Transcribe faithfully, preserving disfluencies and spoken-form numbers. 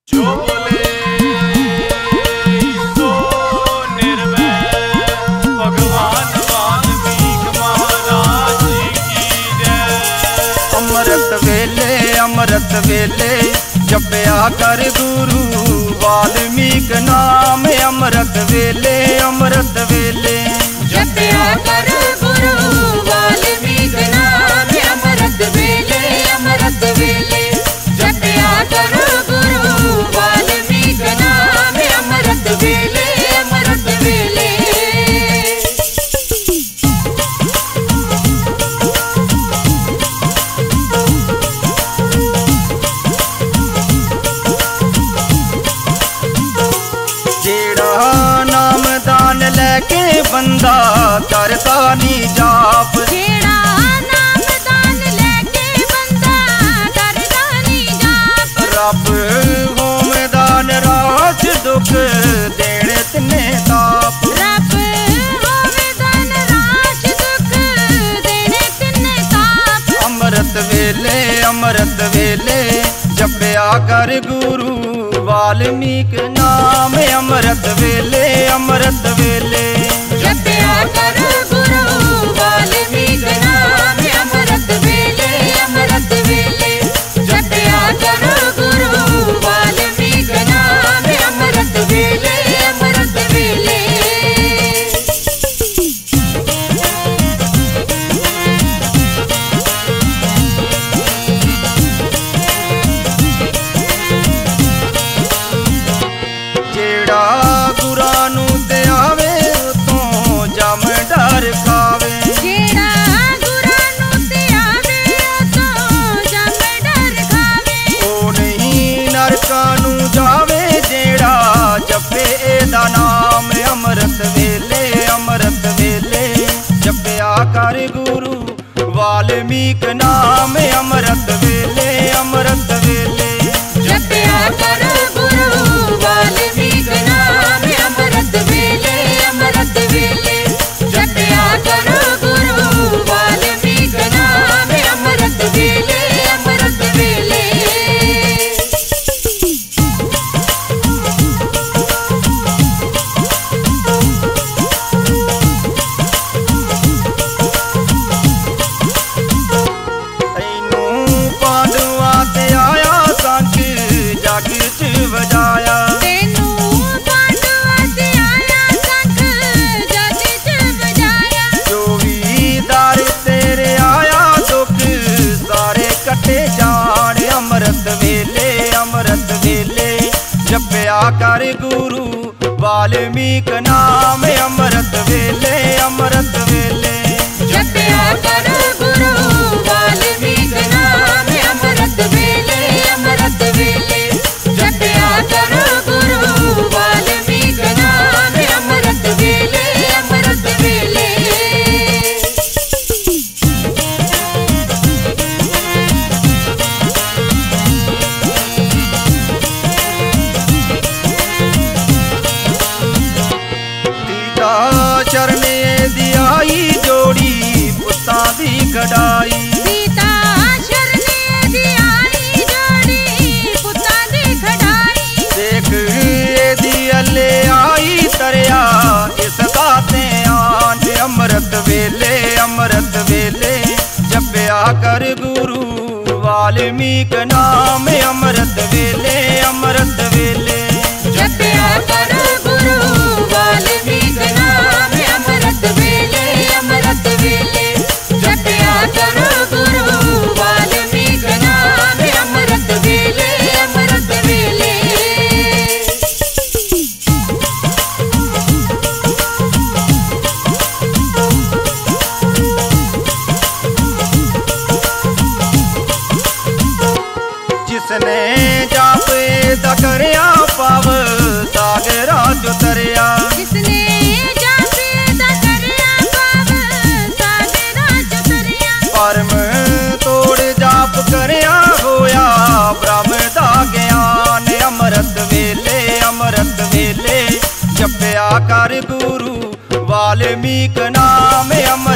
जो बोले सो निर्भय भगवान वाल्मीकि महाराज की जय। अमृत वेले अमृत वेले जपया कर गुरु वाल्मीकि नाम। अमृत वेले अमृत वेले जपया कर गुरु वाल्मीकि नाम। अमृत वेले अमृत वेले जपया कर गुरु वाल्मीकि नाम। अमृत वेले अमृत वेले जेड़ा नाम दान लेके बंदा करता नी जाप। जेड़ा नाम दान लेके बंदा करता नी जाप। रब होम दान राज दुख देने तने ताप। रब होवे दान राज दुख देने तिन्ने ताप। अमृत वेले अमृत वेले जपया कर गुरु वाल्मीकि नाम। अमृत वेले अमृत वेले जपया कर गुरु वाल्मीकि नाम। अमृत वेले अमृत वेले जपया कर गुरु वाल्मीकि नाम। अमृत वेले अमृत वेले जेड़ा गुरा नू ते आवे तो जम डर खावे। जेड़ा गुरा नू ते आवे तो जम डर खावे। ओ नहीं नरका नू जावे जेड़ा जपे एदा नाम। अमृत वेले अमृत वेले जपया कर गुरु वाल्मीकि नाम। अमृत वेले अमृत वेले जपया कर गुरु वाल्मीकि नाम। अमृत वेले अमृत वेले जपया कर गुरु वाल्मीकि नाम। अमृत वेले अमृत वेले तैनू पांडुआ ते आया संग जग च वजाया। तेनू पांडुआ ते आया संग जग च वजाया। जो भी दर तेरे आया दुख सारे कटे जान। अमृत वेले अमृत वेले जपया कर गुरु वाल्मीकि नाम। अमृत वेले अमृत वेले जपया कर गुरु वाल्मीकि नाम। अमृत वेले अमृत वेले जपया कर गुरु वाल्मीकि नाम। अमृत वेले अमृत वेले सीता चरणे दी आई जोड़ी पुत्तां दी कढ़ाई। सीता शरणे दी आई जोड़ी पुत्तां दी खड़ाई। देख एदी अल्ले आई तरया इस बाते आन। अमृत वेले अमृत वेले जपया कर गुरु वाल्मीकि नाम। अमृत वेले अमृत वेले जपया कर गुरु वाल्मीकि नाम। अमृत वेले अमृत वेले जपया कर गुरु वाल्मीकि नाम। अमृत वेले अमृत वेले जिसने जापे दा करया पाव सागरा जो तरया। जिसने जापे दा करया पाव सागरा च तरया। परम तोड़ जाप करया होया ब्रह्म दा ज्ञान। अमृत वेले अमृत वेले जपया कर गुरु वाल्मीकि नाम। अमृत